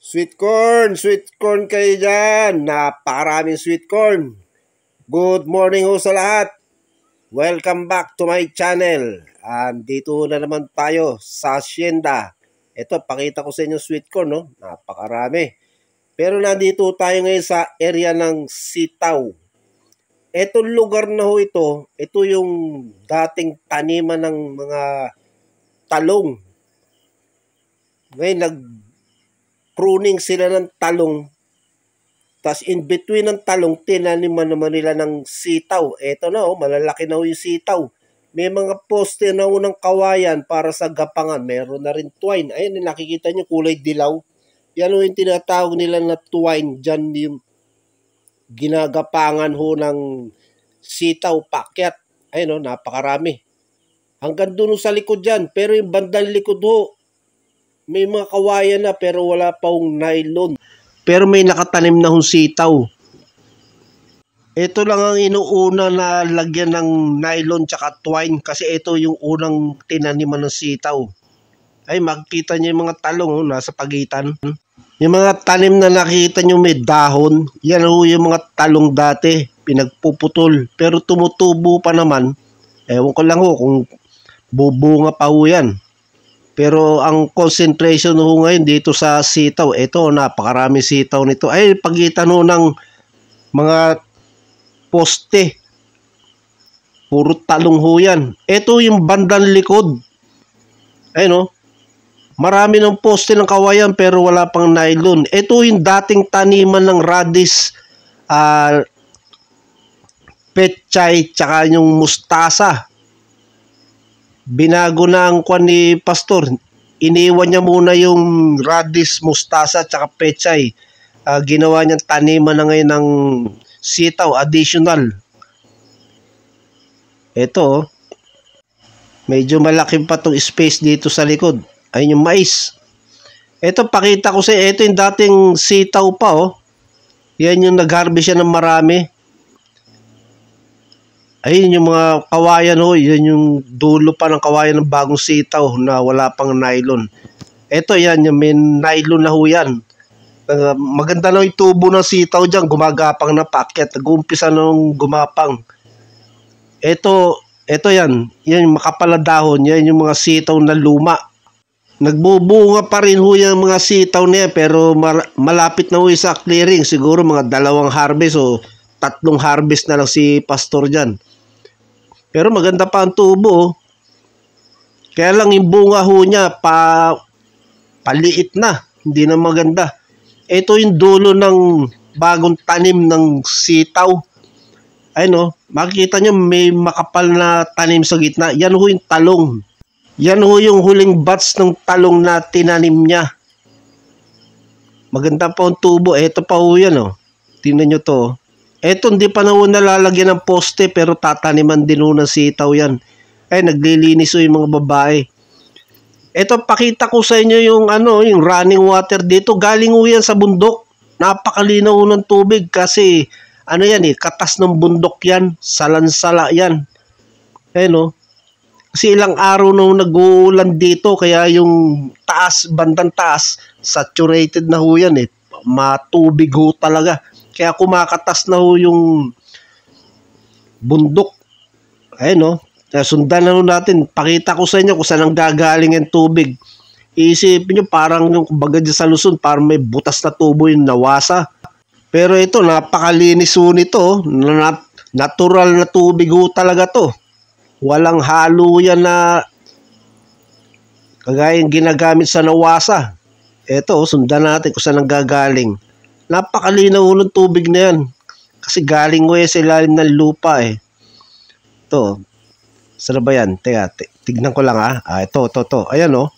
Sweet corn kayo dyan. Napakaraming sweet corn. Good morning ho sa lahat. Welcome back to my channel. Dito na naman tayo sa hacienda. Ito, pakita ko sa inyo sweet corn, no? Napakarami. Pero nandito tayo ngayon sa area ng Sitaw. Etong lugar na ho ito yung dating taniman ng mga talong. Ngayon, pruning sila ng talong, tas in between ng talong, tinaniman naman nila ng sitaw. Eto na malalaki na yung sitaw. May mga poste na ng kawayan para sa gapangan. Meron na rin twine. Ayun, nakikita nyo, kulay dilaw. Yan yung tinatawag nila na twine. Diyan yung ginagapangan ng sitaw, pakyat. Ayun napakarami. Hanggang doon sa likod dyan. Pero yung bandang likod may mga kawayan na pero wala pa hong nylon. Pero may nakatanim na hong sitaw. Ito lang ang inuuna na lagyan ng nylon tsaka twine kasi ito yung unang tinaniman ng sitaw. Ay, makikita nyo yung mga talong nasa pagitan. Yung mga tanim na nakikita nyo may dahon, yan yung mga talong dati, pinagpuputol. Pero tumutubo pa naman. Ewan ko lang kung bubunga pa yan. Pero ang concentration ngayon dito sa sitaw, ito napakarami sitaw nito. Ay, pagitan ng mga poste. Puro talong yan. Ito yung bandang likod. Ay marami ng poste ng kawayan pero wala pang nylon. Ito yung dating taniman ng radish, pechay, tsaka yung mustasa. Binago na ang kwan ni Pastor. Iniwan niya muna yung radish, mustasa, tsaka pechay. Ginawa niyang taniman na ngayon ng sitaw, additional. Ito, medyo malaki pa itong space dito sa likod. Ayun yung mais. Ito, pakita ko sa ito yung dating sitaw pa. Yan yung nag-harvest siya ng marami. Ayun yung mga kawayan yan yung dulo pa ng kawayan ng bagong sitaw na wala pang nylon. Ito yan, yung may nylon na yan. Maganda na yung tubo ng sitaw dyan, gumagapang na packet. Nag-uumpisa nung gumapang. Ito yan yung makapal na dahon, yan yung mga sitaw na luma. Nagbubunga pa rin yung mga sitaw niya pero malapit na sa clearing. Siguro mga 2 harvest o 3 harvest na lang si Pastor dyan. Pero maganda pa ang tubo. Kaya lang yung bunga niya paliit na. Hindi na maganda. Ito yung dulo ng bagong tanim ng sitaw. Ayun makikita nyo may makapal na tanim sa gitna. Yan yung talong. Yan yung huling batch ng talong na tinanim niya. Maganda pa ang tubo. Ito pa yan Tingnan nyo to. Eto hindi pa na nalalagyan ng poste pero tataniman din ng sitaw yan. Ay, naglilinis yung mga babae. Eto, pakita ko sa inyo yung yung running water dito. Galing yan sa bundok. Napakalinaw ng tubig kasi yan katas ng bundok yan. Salansala yan. Ayun kasi ilang araw nung nag-uulan dito kaya yung taas, bandang taas, saturated na yan matubig talaga. Kaya kumakatas na yung bundok. Ayun sundan na natin. Pakita ko sa inyo kung saan ang gagaling ang tubig. Iisipin nyo parang yung kumbaga dyan sa Luzon, parang may butas na tubo yung nawasa. Pero ito, napakalinis nito. Natural na tubig talaga to. Walang halo yan na kagaya yung ginagamit sa nawasa. Ito, sundan natin kung saan ang gagaling. Napakalinaw ng tubig na yan. Kasi galing sa ilalim ng lupa Ito. Saan ba yan? Teka, tignan ko lang Ito. Ayan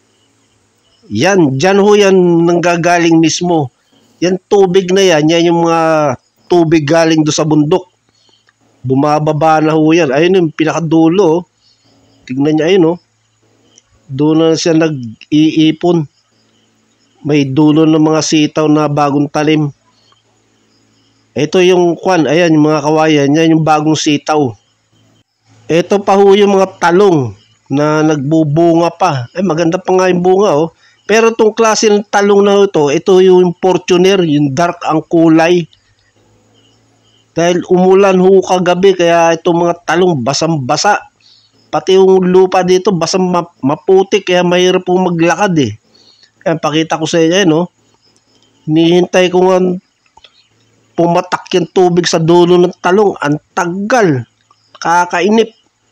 Yan. Diyan yan nanggagaling mismo. Yan tubig na yan. Yan yung mga tubig galing do sa bundok. Bumababa na yan. Ayun yung pinakadulo. Tignan niya Doon na siya nag-iipon. May dulo ng mga sitaw na bagong talim. Ito yung ayan yung mga kawayan, yan yung bagong sitaw. Ito pa yung mga talong na nagbubunga pa. Maganda pa nga yung bunga Pero itong klase ng talong na ito yung Fortuner, yung dark ang kulay. Dahil umulan ho kagabi, kaya itong mga talong basang-basa. Pati yung lupa dito basang maputik, kaya mahirap po maglakad eh. Kaya pakita ko sa inyo, no? Hinihintay ko nga pumatak yung tubig sa dulo ng talong. Ang tagal. Kakainip.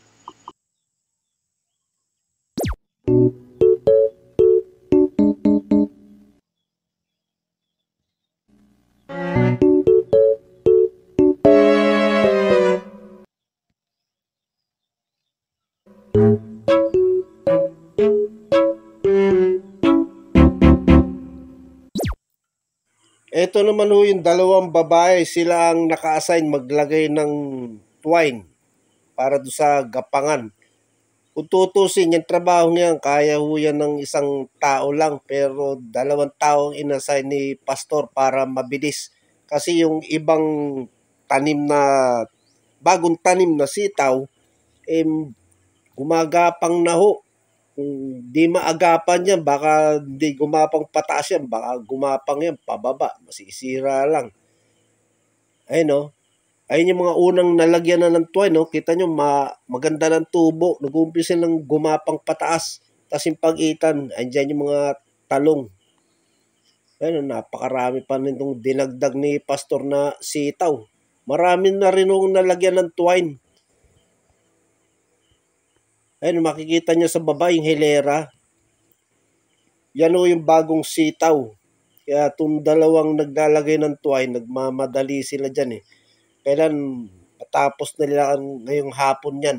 Ito naman ho yung dalawang babae, sila ang naka-assign maglagay ng twine para do sa gapangan. Kung tutusin, yung trabaho niyan, kaya ho yan ng isang tao lang, pero dalawang tao ang inassign ni pastor para mabilis. Kasi yung ibang tanim na, bagong tanim na sitaw, eh, gumagapang na ho. Kung di maagapan yan, baka di gumapang pataas yan, baka gumapang yan pababa, masisira lang. Ayun no, ayun yung mga unang nalagyan na ng twine, no? Kita nyo, maganda ng tubo, nag-uumpisa ng gumapang pataas. Tapos yung pag-itan, andyan yung mga talong. Ayun, napakarami pa nitong dinagdag ni pastor na sitaw. Marami na rin yung nalagyan ng twine. Ayun, makikita nyo sa baba yung hilera. Yan o yung bagong sitaw. Kaya itong dalawang naglalagay ng twine, nagmamadali sila dyan eh. Kailan matapos na nila ngayong hapon yan.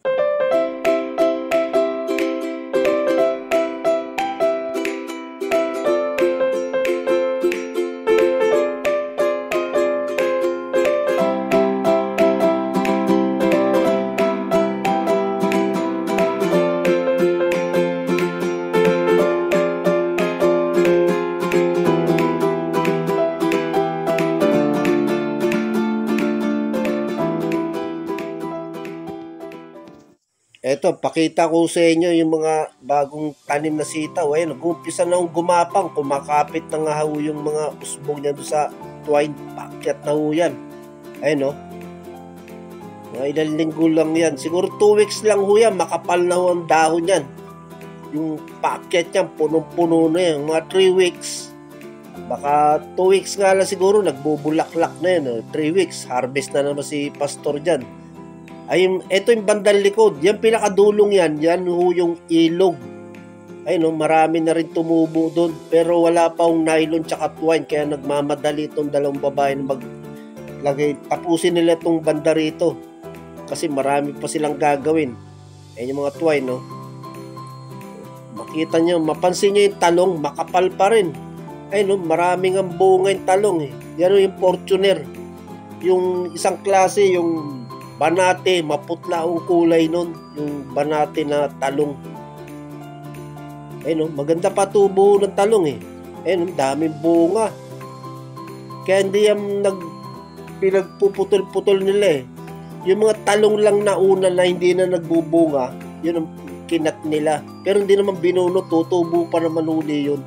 Eto, pakita ko sa inyo yung mga bagong tanim na sitaw. Ayun, nag-umpisa na gumapang, kumakapit na nga ho yung mga usbong niya doon sa twine. Pakyat na ho yan. Ayun, no? Mga ilang linggo lang yan. Siguro 2 weeks lang ho yan, makapal na ho ang dahon yan. Yung pakyat yan, punong-puno na yan. Mga 3 weeks. Baka 2 weeks nga lang siguro, nagbubulaklak na yan. 3 weeks, harvest na naman si pastor dyan. Ayun, ito yung bandang likod. Yan pinakadulong yan. Yan ho yung ilog. Ayun, no, marami na rin tumubo doon. Pero wala pa yung nylon tsaka twine. Kaya nagmamadali itong dalawang babae na maglagay. Tapusin nila itong banda rito. Kasi marami pa silang gagawin. Ayun yung mga twine, no. Makita nyo, mapansin nyo yung talong, makapal pa rin. Ayun, no, maraming ang bunga yung talong eh. Yan yung Fortuner. Yung isang klase, yung banate, maputla ang kulay nun, yung banate na talong. Ayun, maganda pa tubo ng talong eh. Ayun, daming bunga. Kaya hindi yan pinagpuputol-putol nila eh. Yung mga talong lang na una na hindi na nagbubunga, yun ang kinat nila. Pero hindi naman binunot, tutubo pa naman uli yun.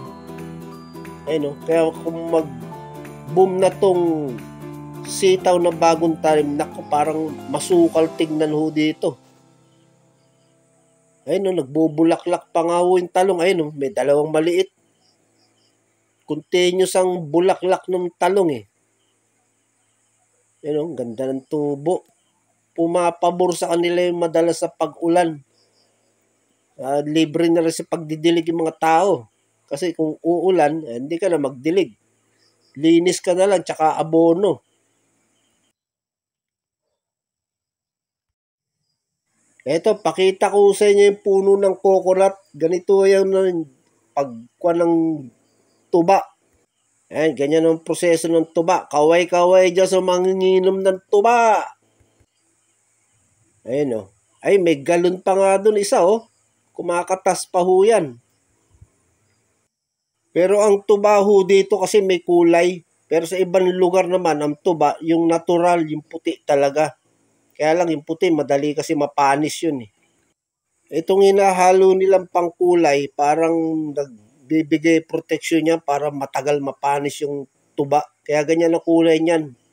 Ayun, kaya kung mag-boom na tong sitaw na bagong tanim, naku, parang masukal tignan ho dito. Ayun, no, nagbubulaklak pa nga ho yung talong. Ayun, no, may dalawang maliit. Continuous ang bulaklak ng talong eh. Ayun, no, ganda ng tubo. Pumapabor sa kanila yung madalas sa pag-ulan. Libre na rin sa pagdidilig yung mga tao. Kasi kung uulan, hindi ka na magdilig. Linis ka na lang, tsaka abono. Eto, pakita ko sa inyo yung puno ng coconut. Ganito yung pagkuha ng tuba. Ayan, ganyan ang proseso ng tuba. Kaway-kaway dyan sa manginginom ng tuba. Ayan o. Ay, may galon pa nga dun isa o. Kumakatas pa ho yan. Pero ang tuba ho dito kasi may kulay. Pero sa ibang lugar naman, ang tuba, yung natural, yung puti talaga. Kaya lang yung puti, madali kasi mapanis yun eh. Itong hinahalo nilang pangkulay, parang bibigay proteksyon niya para matagal mapanis yung tuba. Kaya ganyan ang kulay niyan.